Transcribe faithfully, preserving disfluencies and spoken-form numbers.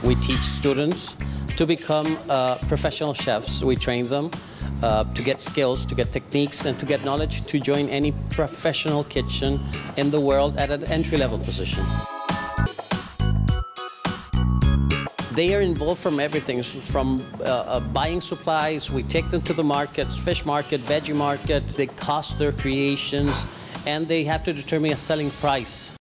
We teach students to become uh, professional chefs. We train them uh, to get skills, to get techniques, and to get knowledge to join any professional kitchen in the world at an entry-level position. They are involved from everything, from uh, uh, buying supplies. We take them to the markets, fish market, veggie market. They cost their creations, and they have to determine a selling price.